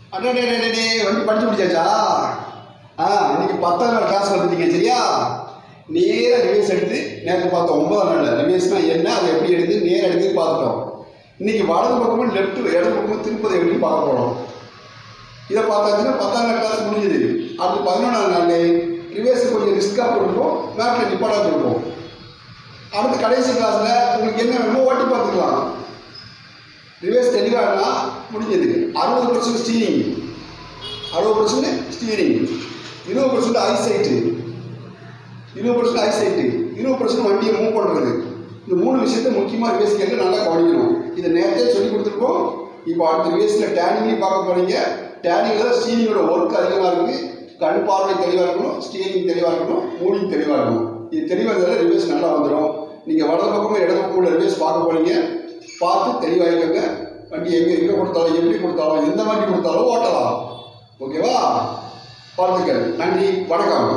அடடே வண்டி படிச்சு முடிச்சாச்சா? இன்னைக்கு 10ஆம் நாள் கிளாஸ் வந்துட்டீங்க சரியா? நேராக ரிவைஸ் எடுத்து நேற்று பார்த்தோம் 9ஆம் நாளில் ரிவைஸ்னால் என்ன, அதை எப்படி எடுத்து நேராக எடுத்து பார்த்துட்டோம். இன்றைக்கி வலது பக்கமும் லெஃப்ட் இடது பக்கமும் திருப்பதை எப்படின்னு பார்க்க போகிறோம். இதை பார்த்தாச்சுன்னா 10ஆம் நாள் கிளாஸ் முடிஞ்சுது. அடுத்து 11ஆம் நாள் ரிவைஸ் கொஞ்சம் ரிஸ்க்காக கொடுப்போம், மேட்டில் நிப்பாடாக கொடுப்போம். அடுத்து கடைசி கிளாஸில் உங்களுக்கு என்ன வேணுமோ ஓட்டி பார்த்துக்கலாம். ரிவைஸ் தெளிவாகனா முடிஞ்சது. 60% ஸ்டீரிங், 60% ஸ்டீரிங், 20% ஐசைட்டு, 20% ஐசைட்டு, 20% வண்டியை மூவ் பண்ணுறது. இந்த 3 விஷயத்தை முக்கியமாக ரிவைஸ் கேட்க நல்லா கவனிக்கணும். இதை நேரத்தே சொல்லி கொடுத்துருக்கோம். இப்போ அடுத்த ரிவைஸில் டேனிங்லையும் பார்க்க போகிறீங்க. டேனிங்கில் தான் ஸ்டீரிங்கோட ஒர்க் அதிகமாக இருக்குது. கண் பார்வை தெளிவாக இருக்கணும், ஸ்டீரிங் தெளிவாக இருக்கணும், மூடிங் தெளிவாக இருக்கணும். இது தெளிவாக இருந்தாலும் ரிவைஸ் நல்லா வந்துடும். நீங்கள் வலது பக்கமும் இடது பக்கமும் ரிவைஸ் பார்க்க போகிறீங்க. பார்த்து தெளிவாகிக்கங்க. வண்டி எங்கே கொடுத்தாலும் எப்படி கொடுத்தாலும் எந்த வண்டி கொடுத்தாலும் ஓட்டலாம். ஓகேவா? வாழ்த்துக்கள். நன்றி, வணக்கம்.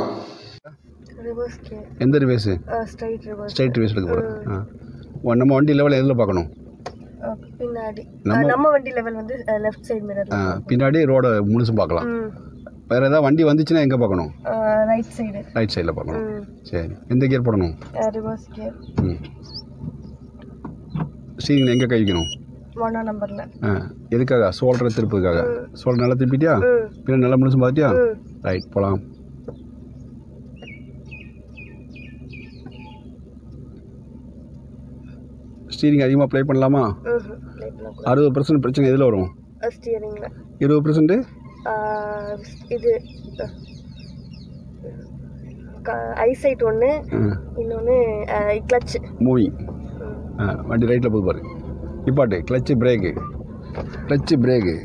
எந்த ரிவேஸ்? ஸ்ட்ரைட் ரிவேஸ் எடுக்க போகிறேன். நம்ம வண்டி லெவல் எதில் பார்க்கணும்? பின்னாடி நம்ம வண்டி லெவல் வந்து லெஃப்ட் சைடு மிரர். பின்னாடி ரோட முழுசும் பார்க்கலாம். வேறு ஏதாவது வண்டி வந்துச்சுன்னா எங்கே பார்க்கணும்? ரைட் சைடில் பார்க்கணும். சரி, எந்த கியர் போடணும்? Reverse gear. ஸ்டீரிங் எங்கே கை வைக்கணும்? 1ஆம் நம்பர்ல. எதுக்காக? சோல்டர் திருப்பதுக்காக. சோல்டர் நல்லா திருப்பிட்டியா? பின்னாடி நல்லா முழுசும் பார்த்தியா? ரைட், போகலாம். ஸ்டீரிங் அதிகமாக ப்ளே பண்ணலாமா? 60% பிரச்சனை எதில் வரும்? ஸ்டீரிங்ல. 20% இது ஐசைட் ஒன்று, இன்னொன்று கிளட்ச் மூவிங். வண்டி ரைட்டில் போகுது பாரு. இப்பாட்டு கிளச்சு பிரேக்கு, கிளச்சு பிரேக்கு.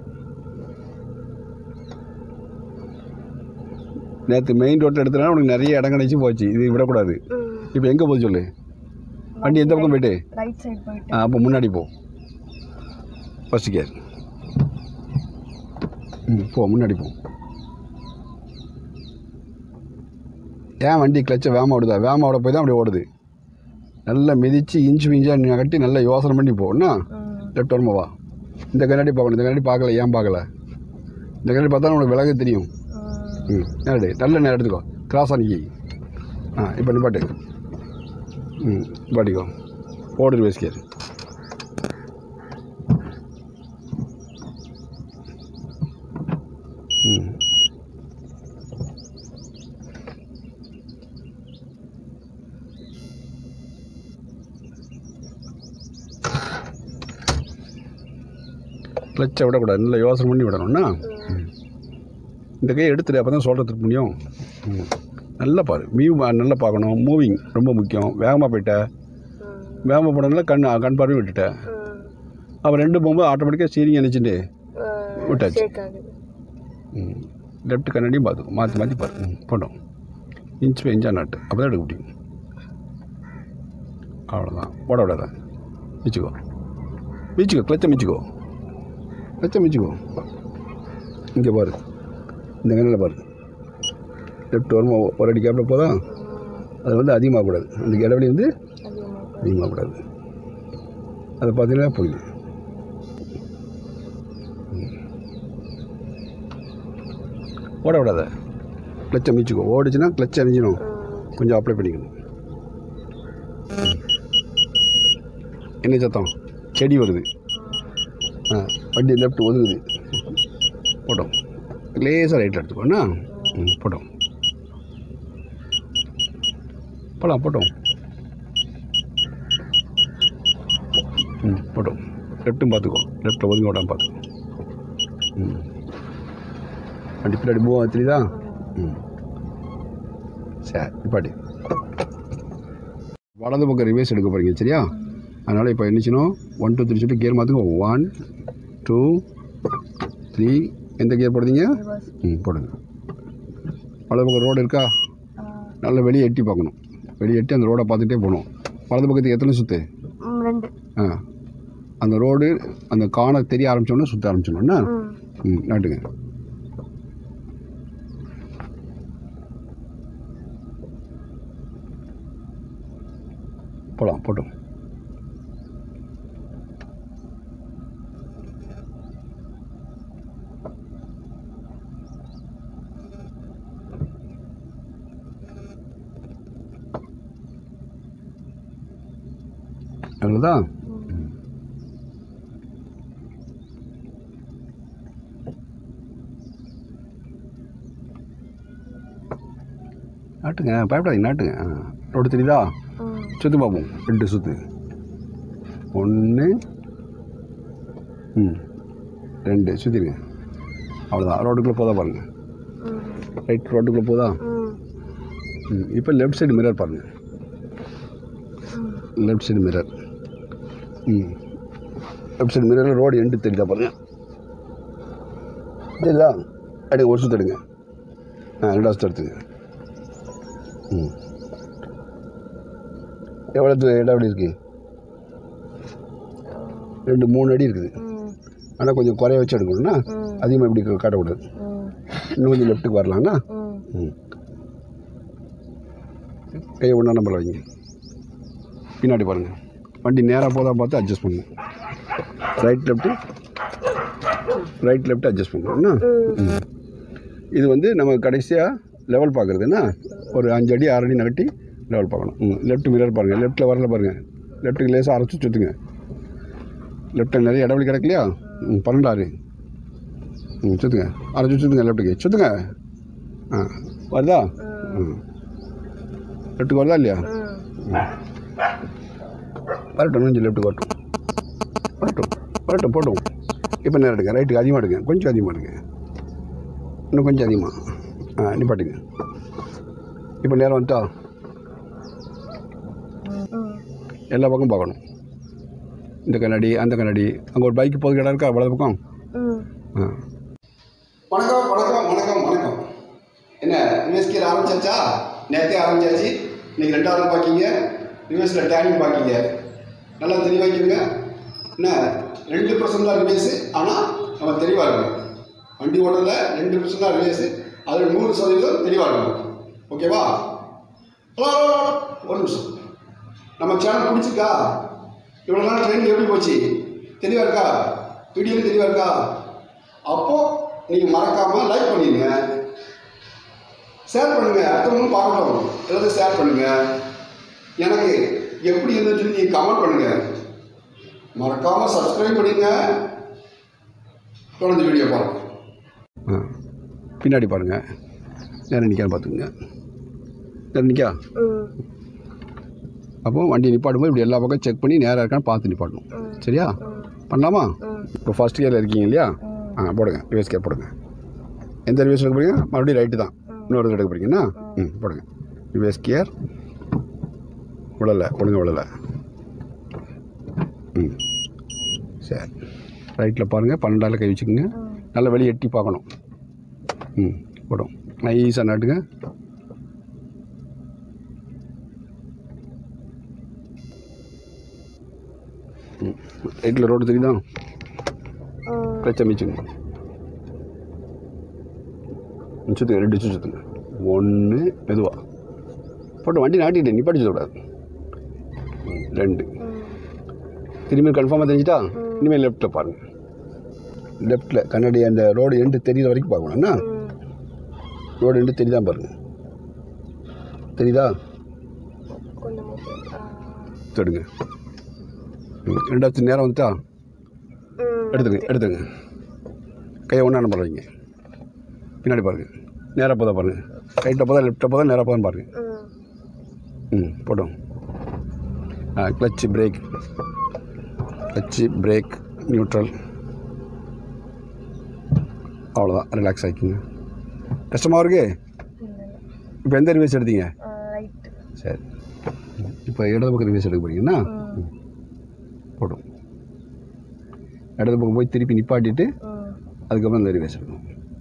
நேற்று மெயின் ரோட்டில் எடுத்தனா உனக்கு நிறைய இடம் கிடைச்சி போச்சு. இது விடக்கூடாது. இப்போ எங்கே போகுது சொல்லு? வண்டி எந்த பக்கம் போயிட்டு? ரைட் சைடு போயிட்டு. அப்போ முன்னாடி போ. First gear. போ, முன்னாடி போ. ஏன் வண்டி கிளச்சை வேகமாக ஓடுதா? வேகமாக ஓட போய் தான் அப்படி ஓடுது. நல்லா மிதித்து இன்ச்சாக கட்டி நல்லா யோசனை பண்ணி போகணும்னா லெஃப்ட் வரமா வா. இந்த கண்ணாடி பார்க்கணும். இந்த கண்ணாடி பார்க்கல. ஏன் பார்க்கல? இந்த கண்ணாடி பார்த்தா உனக்கு விலக தெரியும். நேரடி நல்ல நேரம் எடுத்துக்கோ. கிராஸ் அன்னைக்கு. இப்போ நிப்பாட்டு. நிப்பாட்டிக்கோ. ஓடு ரிவர்ஸ் கியர். கிளச்சை விடக்கூடாது. நல்லா யோசனை பண்ணி விடணும்னா இந்த கையை எடுத்துட்டு அப்போ தான் சொல்கிறதுக்கு முடியும். நல்லா பாரு. நல்லா பார்க்கணும். மூவிங் ரொம்ப முக்கியம். வேகமாக போயிட்ட. வேகமாக போனதுனால கண் பார்வையும் விட்டுட்டேன். அப்போ 2 போகும்போது ஆட்டோமேட்டிக்காக ஸ்டீரிங் நினச்சிட்டு விட்டாச்சு. லெஃப்ட் கண்ணாடியும் பார்த்துக்கும். மாற்றி பாரு. போட்டோம். இன்ச் பை இன்ச்சாக நாட்டு. அப்போ தான் எடுக்க முடியும். அவ்வளோதான். ஓட விடாதான். மிச்சிக்கோ. கிளச்சை மிச்சிக்கோ. இங்கே பாரு. இந்த கண்ணில் பாரு. லெஃப்ட் வருமா ஒரு அடி கேப்பில் போதா? அது வந்து அதிகமாகக்கூடாது. அந்த இடவெளி வந்து அதிகமாகக்கூடாது. அதை பார்த்தீங்கன்னா போயிடுது. ஓட விடாத. கிளச்சை மிச்சிக்கோ. ஓடிச்சுன்னா கிளச்சை அணிஞ்சிடும். கொஞ்சம் அப்ளை பண்ணிக்கணும். என்ன சத்தம்? செடி வருது. வண்டி லெஃப்ட் ஒதுங்குது. போட்டோம். லேசாக ரைட்டில் எடுத்துக்கோண்ணா. போட்டோம். போட்டோம். போட்டோம். லெஃப்ட்டும் பார்த்துக்கோ. லெஃப்ட்டில் ஒதுங்க விடாமல் பார்த்துக்கோ. வண்டி பின்னாடி மூவ் தெரியுதா? சரி, நிப்பாட்டி. வலது பக்கம் ரிவேஸ் எடுக்க போகிறீங்க சரியா? அதனால் இப்போ என்னச்சுனோ 1 2 3 சொல்லிட்டு கியர் மாற்றுங்க. 1 2 3. எந்த கியர் போடுறீங்க? போடுங்க. வலது பக்கம் ரோடு இருக்கா? நல்லா வெளியே எட்டி பார்க்கணும். வெளியே எட்டி அந்த ரோடை பார்த்துட்டே போகணும். வலது பக்கத்துக்கு எத்தனை சுற்று? 2. அந்த ரோடு அந்த காண தெரிய ஆரம்பிச்சோன்னா சுற்ற ஆரம்பிச்சோன்னா நாட்டுங்க. போட்டோம். அவ்வளோதான். நாட்டுங்க, பயப்படாதீங்க, நாட்டுங்க. ரோடு தெரியுதா? சுற்று பார்ப்போம். 2 சுற்று. 1 2 சுற்றிடுங்க. அவ்வளோதான். ரோட்டுக்குள்ளே போதா பாருங்கள். ரைட் ரோட்டுக்குள்ளே போதா? இப்போ லெஃப்ட் சைடு மிரர் பாருங்கள். Left side mirror. Left side மிரரில் ரோடு எண்டு தெரியுதா பாருங்கள். தெரியுதா? எடுங்க, ஒரு சுற்று எடுங்க. 2வது சுற்று எடுத்துங்க. எவ்வளோ இடம் அப்படி இருக்குது? 2-3 அடி இருக்குது. ஆனால் கொஞ்சம் குறைய வச்சு எடுக்கணும்னா அதிகமாக இப்படி காட்டக்கூடாது. இன்னும் கொஞ்சம் லெஃப்ட்டுக்கு வரலாம்ண்ணா. கையை ஒன்றா நம்பரில் வைங்க. பின்னாடி பாருங்கள். வண்டி நேராக போதா பார்த்து அட்ஜஸ்ட் பண்ணுங்க. ரைட் லெஃப்ட் அட்ஜஸ்ட் பண்ணுறோம்ண்ணா. இது வந்து நம்ம கடைசியாக லெவல் பார்க்குறதுன்னா ஒரு 5 அடி 6 அடி நகட்டி லெவல் பார்க்கணும். லெஃப்ட் மிரர் பாருங்கள். லெஃப்ட்டில் வரல பாருங்கள். லெஃப்ட்டுக்கு லேசாக அரைச்சி சுற்றுங்க. லெஃப்ட்டில் நிறைய இடவெளி கிடக்கலையா? 12 சுற்றுங்க. அரைச்சி சுற்றுங்க. லெஃப்ட்டுக்கு சுற்றுங்க. வருதா? லெஃப்ட்டுக்கு வருதா இல்லையா? வரட்டும். கொஞ்சம் லெஃப்ட்டுக்கு வரட்டும். போட்டும். இப்போ நேரம் எடுங்க. ரைட்டுக்கு அதிகமாக எடுங்க. கொஞ்சம் அதிகமாக எடுங்க. இன்னும் கொஞ்சம் அதிகமாக நிப்பாட்டுங்க. இப்போ நேரம் வந்துட்டா எல்லா பக்கம் பார்க்கணும். இந்த கண்ணாடி, அந்த கண்ணாடி. அங்கே ஒரு பைக்கு போது இடம் இருக்கா வலது பக்கம்? வணக்கம். என்ன ரிவர்ஸ் ஆரம்பிச்சாச்சா? நேற்றே ஆரம்பிச்சாச்சு. இன்றைக்கி 2வது பார்க்கிங்க. ரிவர்ஸில் டேனிங் பார்க்கிங்க. நல்லா தெளிவாக்கிங்க. என்ன 2% தான் ரிவர்ஸு. ஆனால் நம்ம தெளிவாக இருக்கணும். வண்டி ஓட்டத்தில் 2% தான் ரிவர்ஸு. அதில் 100% தெளிவாக இருக்கணும். ஓகேவா? ஒரு நிமிஷம். நம்ம சேனல் பிடிச்சிருக்கா? இவ்வளோ நாள் ட்ரெயினிங் எப்படி போச்சு? தெளிவாக இருக்கா? வீடியோ தெளிவாக இருக்கா? அப்போது நீங்கள் மறக்காமல் லைக் பண்ணிடுங்க, ஷேர் பண்ணுங்கள். அடுத்தவங்களும் பார்க்கணும். எல்லாத்தையும் ஷேர் பண்ணுங்கள். எனக்கு எப்படி இருந்துச்சுன்னு நீங்கள் கமெண்ட் பண்ணுங்கள். மறக்காமல் சப்ஸ்கிரைப் பண்ணிடுங்க. தொடர்ந்து வீடியோ பாருங்கள். பின்னாடி பாருங்கள். நேரம் நிற்கான்னு பார்த்துக்குங்க. நேரம் நிற்கா? அப்போ வண்டி நிப்பாட்டும்போது இப்படி எல்லா பக்கம் செக் பண்ணி நேராக இருக்கான்னு பார்த்து நிப்பாட்டணும். சரியா? பண்ணலாமா? இப்போ ஃபஸ்ட் கியரில் இருக்கீங்க இல்லையா? போடுங்க. ரிவர்ஸ் கியர் போடுங்க. எந்த ரிவர்ஸ் எடுக்க போகிறீங்க? மறுபடியும் ரைட்டு தான். இன்னொரு எடுக்க போகிறீங்கன்னா போடுங்க. ரிவர்ஸ் கியர் ஒழுங்க விழலை. சரி. ரைட்டில் பாருங்கள். 12ஆல் கை வச்சுக்கோங்க. நல்லா வெளியே எட்டி பார்க்கணும். போடும். நைஸாக நாட்டுங்க. ரைட்டில் ரோடு தெரியுதா? கிளச்சை மிச்சுங்க. சுற்றுங்க. 2 சுற்றுங்க. 1 மெதுவாக போட்டு வண்டி நாட்டிட்டு நிப்பாட்டி சொல்லக்கூடாது. 2 திரும்பி கன்ஃபார்மாக தெரிஞ்சுட்டா இனிமேல் லெஃப்ட்டில் பாருங்கள். லெஃப்ட்டில் கண்ணாடி அந்த ரோடு எண்டு தெரியுற வரைக்கும் பார்க்கணும்ண்ணா. ரோடு எண்டு தெரியுதான் பாருங்கள். தெரியுதா? தொடுங்க. 2வது நேரம் வந்துட்டா எடுத்துங்க. கையை ஒன்றா நம்பர் வைங்க. பின்னாடி பாருங்கள். நேராக போதா பாருங்கள். ரைட்டில் போதா லெஃப்ட்டில் போதா நேராக போதான்னு பாருங்கள். போட்டோம். Clutch brake neutral. அவ்வளோதான். ரிலாக்ஸ் ஆகிக்குங்க. கஷ்டமாக இருக்கு? இப்போ எந்த ரிவர்ஸ் எடுத்தீங்க? சரி. இப்போ இடது பக்கம் ரிவர்ஸ் எடுக்க போகிறீங்கன்னா போடும். இடது பக்கம் போய் திருப்பி நிப்பாட்டிட்டு அதுக்கப்புறம் இந்த ரிவர்ஸ் எடுக்கணும்.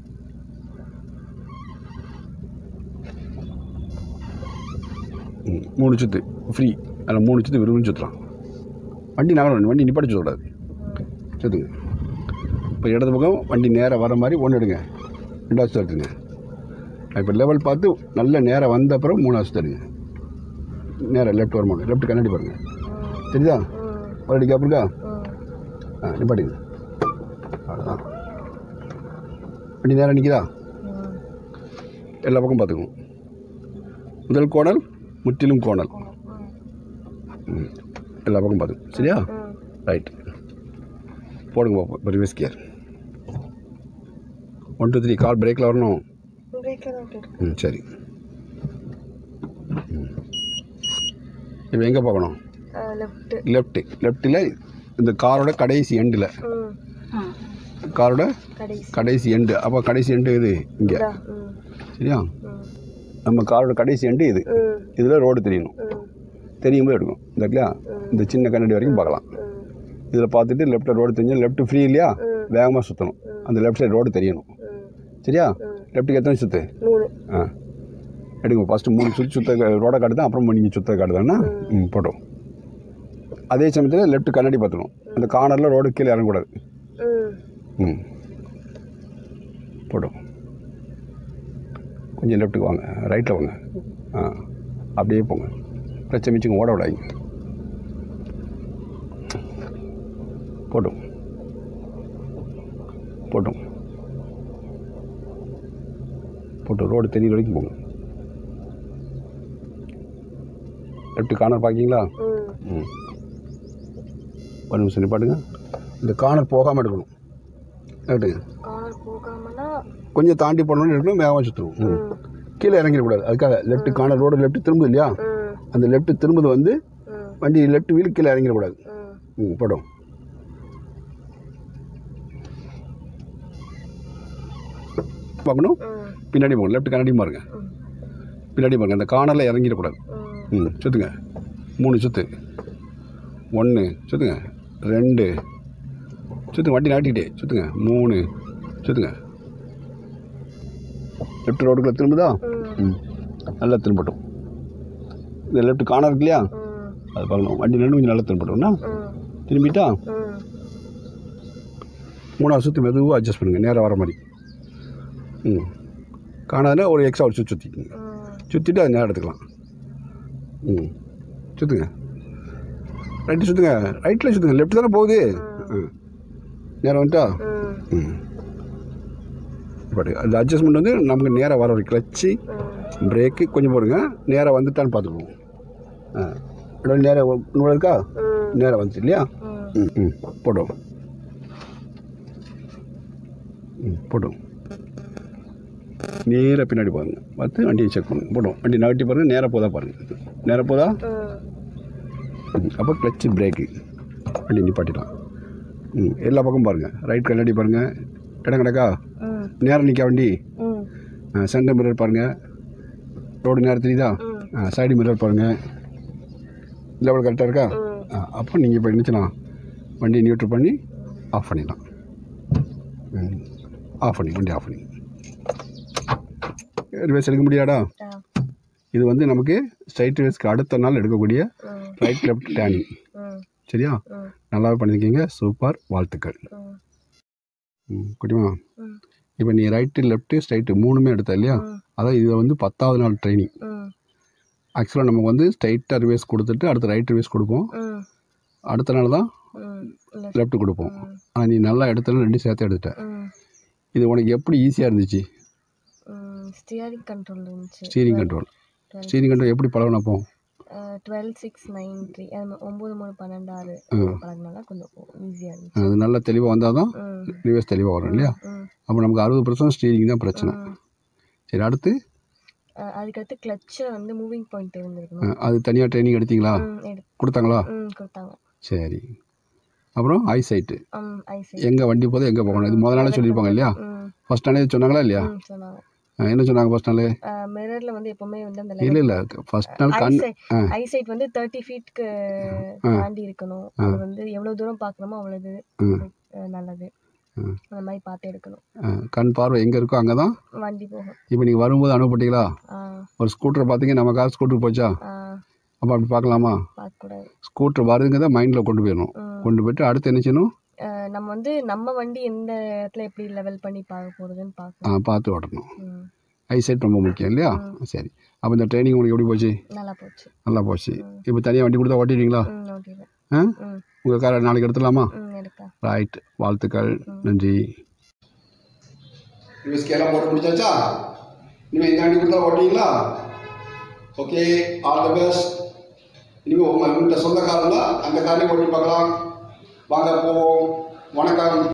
மூணு சுற்று ஃப்ரீ. அதில் 3 சுற்று விரும்பி சுற்றலாம். வண்டி நகரம். வண்டி நிப்பாட்டி சுற்றக்கூடாது. சுற்றுங்க. இப்போ இடது பக்கம் வண்டி நேராக வர மாதிரி 1 எடுங்க. 2வது சுற்று எடுத்துங்க. இப்போ லெவல் பார்த்து நல்ல நேராக வந்த அப்புறம் 3வது சுற்று எடுங்க. நேராக லெஃப்ட் வரமாங்க. லெஃப்ட் கண்ணாடி பாருங்கள். தெரியுதா? ஒரு கேப் இருக்கா? நிப்பாட்டிங்க. அவ்வளோதான். வண்டி நேராக நிற்கிதா? எல்லா பக்கம் பார்த்துக்கணும். முதல் கோணல் முற்றிலும் கோணல். எல்லா பக்கம் பார்த்து சரியா ரைட் போடுங்க பார்ப்போம் இப்போ ரிவர்ஸ் கியர் 1 2 3 கால் பிரேக்கில் வரணும் சரி இப்போ எங்கே பார்க்கணும் லெஃப்ட்டில் இந்த காரோட கடைசி எண்டில் காரோட கடைசி எண்டு அப்போ கடைசி எண்டு இது இங்கே சரியா நம்ம காரோட கடைசி எண்டு இது இதில் ரோடு தெரியணும் தெரியும்போது எடுக்கும் இந்த இல்லையா இந்த சின்ன கண்ணாடி வரைக்கும் பார்க்கலாம் இதில் பார்த்துட்டு லெஃப்ட்டில் ரோடு தெரிஞ்சு லெஃப்ட் ஃப்ரீ இல்லையா வேகமாக சுற்றணும் அந்த லெஃப்ட் சைடு ரோடு தெரியணும் சரியா லெஃப்ட்டுக்கு எத்தனை சுற்று எடுங்க ஃபஸ்ட்டு 3 சுற்ற ரோடை காட்டுதான் அப்புறம் நீங்கள் சுற்ற காட்டுதான்னா போட்டோம் அதே சமயத்தில் லெஃப்ட் கண்ணாடி பார்த்துணும் அந்த கார்னரில் ரோடு கீழே இறங்கக்கூடாது போட்டோம் கொஞ்சம் லெஃப்ட்டுக்கு வாங்க ரைட்டில் வாங்க அப்படியே போங்க பிரச்சனை மிச்சுங்க ஓட விடாங்க போட்டோம் போட்டோம் போட்டோம் ரோடு தெரியுற வரைக்கும் போங்க லெஃப்ட் கார்னர் பார்க்கிங்களா ஒரு நிமிஷம் நிப்பாட்டுங்க இந்த கார்னர் போகாமல் எடுக்கணும் எடுங்க கொஞ்சம் தாண்டி போனோன்னு எடுக்கணும் வேகமாக சுற்றணும் கீழே இறங்கிடக்கூடாது அதுக்காக லெஃப்ட் கார்னர் ரோடு லெஃப்ட் திரும்புது இல்லையா அந்த லெஃப்ட் திரும்புது வந்து வண்டி லெஃப்ட் வீல் கீழே இறங்கிடக்கூடாது போடும் பார்க்கணும் பின்னாடி போகணும் லெஃப்ட் கண்ணாடி பாருங்க பின்னாடி பாருங்க அந்த கார்னரில் இறங்கிடக்கூடாது சுற்றுங்க 3 சுற்று 1 சுற்றுங்க 2 சுற்றுங்க வண்டி நாட்டிக்கிட்டே சுற்றுங்க 3 சுற்றுங்க லெஃப்ட் ரோடுக்குள்ளே திரும்புதா நல்லா திரும்பட்டும் இந்த லெஃப்ட் கார்னர் இருக்கு இல்லையா அது பார்க்கணும் வண்டி ரெண்டு கொஞ்சம் நல்லா திரும்பட்டோம்னா திரும்பிட்டா 3வது சுற்று மெதுவாக அட்ஜஸ்ட் பண்ணுங்கள் நேராக வர மாதிரி காணாதுன்னா ஒரு எக்ஸ்ட்ரா ஒரு சுற்றிக்குங்க சுற்றிட்டு அது நேரம் எடுத்துக்கலாம் சுற்றுங்க ரைட்டு சுற்றுங்க ரைட்டில் சுற்றுங்க லெஃப்ட் தானே போகுது நேரம் வந்துட்டா பட் அந்த அட்ஜஸ்ட்மெண்ட் வந்து நமக்கு நேராக வர வரைக்கும் கிளச்சு பிரேக்கு கொஞ்சம் போடுங்க நேராக வந்துட்டான்னு பார்த்துக்குவோம் நேராக இன்னொரு இருக்கா நேராக வந்துச்சு இல்லையா போட்டோம் போட்டோம் நேராக பின்னாடி பாருங்க பார்த்து வண்டியை செக் பண்ணுங்க போட்டோம் வண்டி நகட்டி பாருங்கள் நேராக போதா பாருங்கள் நேராக போதா அப்போ கிளச்சு பிரேக்கு வண்டி நிப்பாட்டிடலாம் எல்லா பக்கம் பாருங்கள் ரைட் கண்ணாடி பாருங்கள் இடம் கிடக்கா நேரம் நிற்க வண்டி சென்டர் மிரர் பாருங்கள் ரோடு நேரம் தெரியுதா சைடு மிரர் பாருங்கள் லெவல் கரெக்டாக இருக்கா அப்போ நீங்கள் இப்போ நினச்சினா வண்டியை நியூட்ரல் பண்ணி ஆஃப் பண்ணிடலாம் ஆஃப் பண்ணி வண்டி ஆஃப் பண்ணி ரிவர்ஸ் எடுக்க முடியாடா இது வந்து நமக்கு ஸ்ட்ரைட் ரிவர்ஸ்க்கு அடுத்த நாள் எடுக்கக்கூடிய ரைட் லெஃப்ட் டேனிங் சரியா நல்லாவே பண்ணியிருக்கீங்க சூப்பர் வாழ்த்துக்கள் குட்டிமா இப்போ நீ ரைட்டு லெஃப்ட்டு ஸ்ட்ரைட்டு 3மே எடுத்த இல்லையா அதான் இது வந்து 10வது நாள் ட்ரைனிங் ஆக்சுவலாக நமக்கு வந்து ஸ்ட்ரைட்டாக ரிவர்ஸ் கொடுத்துட்டு அடுத்த ரைட் ரிவர்ஸ் கொடுப்போம் அடுத்த நாள் தான் லெஃப்ட் கொடுப்போம் ஆனால் நீ நல்லா எடுத்தாலும் 2 சேர்த்து எடுத்துட்ட இது உனக்கு எப்படி ஈஸியாக இருந்துச்சு ஸ்டியரிங் கண்ட்ரோல் இருந்துச்சு ஸ்டீரிங் கண்ட்ரோல் எப்படி பழகினப்போ 12 6 9 3 9 3 12 6 பழகினால கொஞ்சம் ஈஸியாக இருந்துச்சு அது நல்லா தெளிவாக வந்தால் தான் ரிவர்ஸ் தெளிவாக வரும் இல்லையா அப்போ நமக்கு 60% ஸ்டீரிங் தான் பிரச்சனை சரி அடுத்து அதுக்கடுத்து கிளட்சை வந்து மூவிங் பாயிண்ட் இருந்திருக்கணும் அது தனியாக ட்ரைனிங் எடுத்தீங்களா கொடுத்தாங்களா கொடுத்தாங்க சரி அப்புறம் ஐசைட்டு எங்கே வண்டி போதும் எங்கே போகணும் இது முதல் நாளே சொல்லியிருப்பாங்க இல்லையா ஃபர்ஸ்ட் நாளே சொன்னாங்களா இல்லையா சொன்னாங்க என்ன சொன்னாங்க ஃபர்ஸ்ட் நாளே மிரர்ல வந்து எப்பவுமே வந்து அந்த இல்ல ஃபர்ஸ்ட் நாள் கண் ஐசைட் வந்து 30 ஃபீட்க்கு தாண்டி இருக்கணும் அது வந்து எவ்வளவு தூரம் பார்க்கறோமோ அவ்வளவு நல்லது அந்த மாதிரி பார்த்து எடுக்கணும் கண் பார்வை எங்க இருக்கோ அங்கதான் வண்டி போகும் இப்போ நீங்க வரும்போது அனுப்பப்பட்டீங்களா ஒரு ஸ்கூட்டர் பாத்தீங்க நம்ம கார் ஸ்கூட்டர் போச்சா அப்போ அப்படி பார்க்கலாமா பார்க்கக்கூடாது ஸ்கூட்டர் வருதுங்கிறத மைண்டில் கொண்டு போயிடணும் கொண்டு போயிட்டு அடுத்து என்ன செய்யணும் நம்ம வந்து நம்ம வண்டி எந்த இடத்துல எப்படி லெவல் பண்ணி பார்க்க போகிறதுன்னு பார்க்கணும் பார்த்து ஓட்டணும் ஐசைட் ரொம்ப முக்கியம் இல்லையா சரி அப்போ இந்த ட்ரைனிங் உங்களுக்கு எப்படி போச்சு நல்லா போச்சு இப்போ தனியாக வண்டி கொடுத்தா ஓட்டிடுவீங்களா உங்கள் காரை நாளைக்கு எடுத்துடலாமா ரைட் வாழ்த்துக்கள் நன்றி ஸ்கேலாம் போட்டு முடிச்சாச்சா இனிமேல் இந்த வண்டி கொடுத்தா ஓட்டிங்களா ஓகே ஆல் தி பெஸ்ட் இனிமேல் இந்த சொந்த காரில் அந்த காரையும் ஓட்டி பார்க்கலாம். வாங்க போவோம். வணக்கம்.